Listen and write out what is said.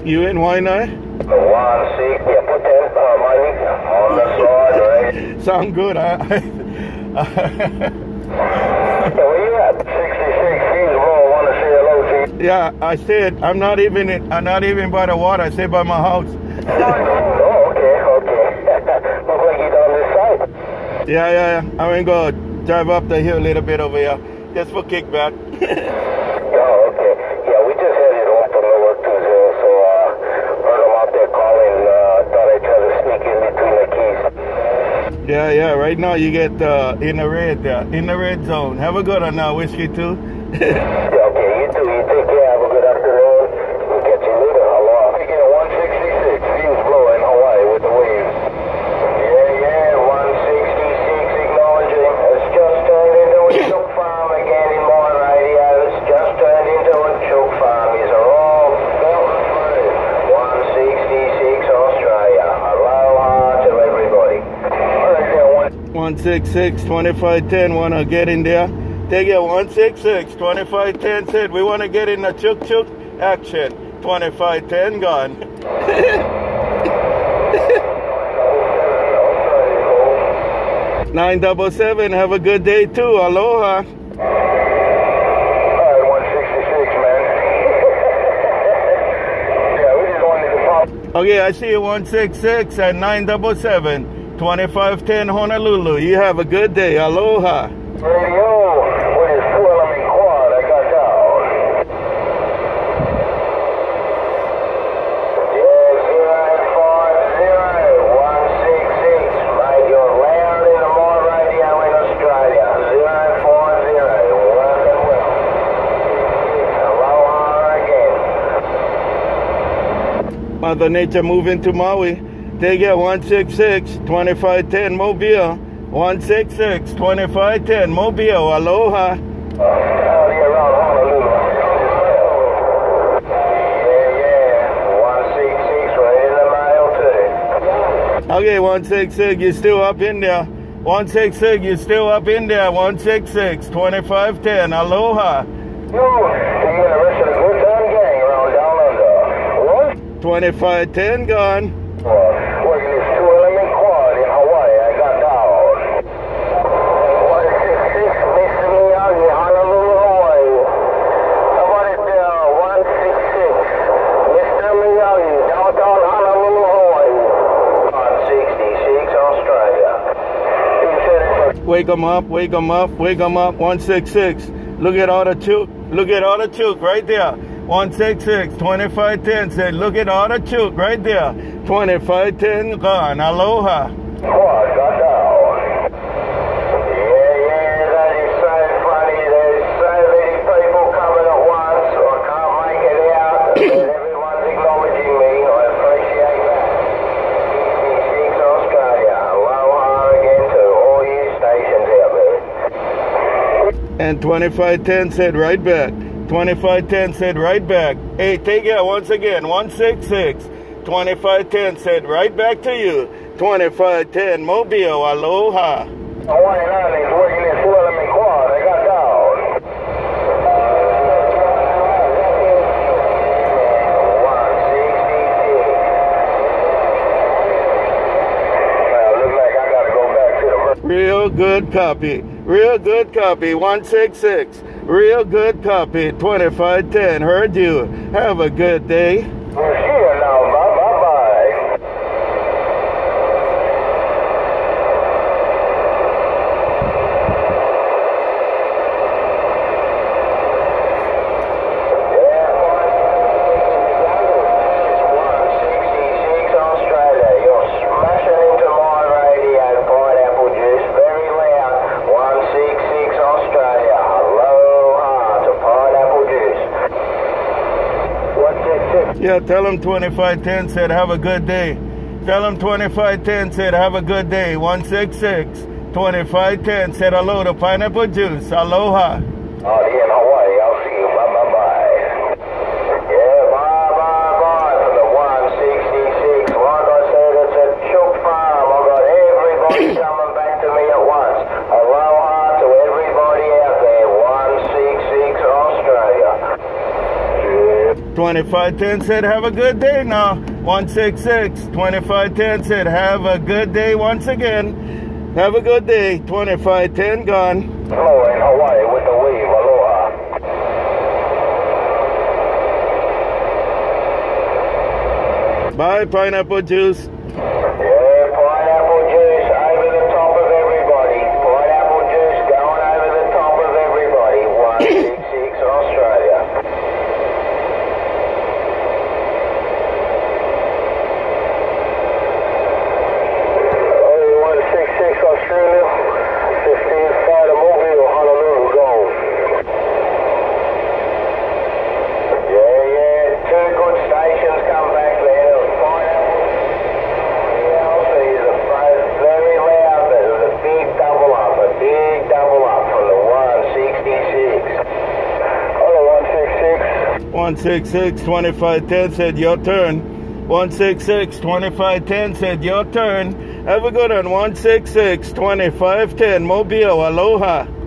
You in Waianae? 160, yeah, put 10 money on the side, right? Sound good. Where you at? 66 feet low. I want to say hello to you. Yeah, I said I'm not even by the water. I said by my house. Oh, okay. Look like you down this side. Yeah. I'm gonna go drive up the hill a little bit over here, just for kickback. Oh, okay. Yeah, we just headed home from the work 20, so heard them out there calling. Thought I'd try to sneak in between the keys. Yeah. Right now you get in the red zone. Have a good one now, Whiskey too. Yeah, okay, you too. You take care. Have a good afternoon. We'll catch you later. Aloha. Again, 166. Views blowing Hawaii with the waves. Yeah, 166 acknowledging. It's just turned into a choke farm again in Monterey. It's just turned into a choke farm. These are all built and flooded. 166 Australia. Aloha to everybody. All right, there, 166 2510. Wanna get in there? Take it 166 2510 said we want to get in the chuk action. 2510 gone. 977, have a good day too. Aloha. Alright, 166, man. Yeah, we just wanted to pop. Okay, I see you 166 and 977 2510 Honolulu. You have a good day. Aloha. Radio, with his full-element quad, I got down. Yeah, 050 166. Right, you're loud in the morning radio in Australia. 040, working well. Aloha again. Mother Nature moving to Maui. Take it 166 2510 Mobile. 166 2510 Mobile. Aloha. Out here around Honolulu. Yeah, 166 right in the mile too. Okay, 166, you still up in there. 166, you still up in there. 166 2510 Aloha. You and the rest of the good time gang around down under. What? 2510 gone. Working this two-element quad in Hawaii, I got down. 166, Mr. Miyagi, Honolulu, Hawaii. How about it there, 166, Mr. Miyagi, downtown Honolulu, Hawaii. 166, Australia. You said it for... Wake 'em up, wake 'em up, wake 'em up. 166. Look at all the chook. Look at all the chook right there. 166 2510 said, look at all the chook right there. 2510 gone. Aloha. Quad got down. Yeah, that is so funny. There's so many people coming at once. I can't make it out. Everyone's acknowledging me. I appreciate that. 66 Australia. Aloha again to all you stations out there. And 2510 said right back. 2510 said right back. Hey, take it once again. 166 2510 said right back to you. 2510 Mobile. Aloha. 189 is working this two-element quad. I got down. 166. Well, looks like I gotta go back to the... Real good copy. Real good copy. 166. Real good copy. 2510. Heard you. Have a good day. We're here now. Bye. Australia. You're smashing into my radio, pineapple juice, very loud. 166 Australia. Aloha to pineapple juice. 166. Yeah, tell him 2510 said have a good day. Tell him 2510 said have a good day. 166 2510 said hello to pineapple juice. Aloha. Oh, yeah, in Hawaii. I'll see you. Bye. Yeah, bye. For the 166. Like I said, it's a choke farm. I've got everybody coming back to me at once. Aloha to everybody out there. 166 Australia. 2510 said, have a good day now. 166, 2510 said, have a good day once again. Have a good day. 2510 gone. Hello in Hawaii with the wave. Aloha. Bye, pineapple juice. Yeah, pineapple juice over the top of everybody. Pineapple juice going over the top of everybody. 166 Australia. Oh, 166 Australia. 15 Fighter Mobile, Honolulu, gone. Yeah, two good stations come back there. Pineapple. Yeah, I'll see you. The phone's very loud. There's a big double up from the 166. Hello, 166. 166, 2510 said, your turn. 166, 2510 said, your turn. Have a good one. 166, 2510, Mobile, aloha.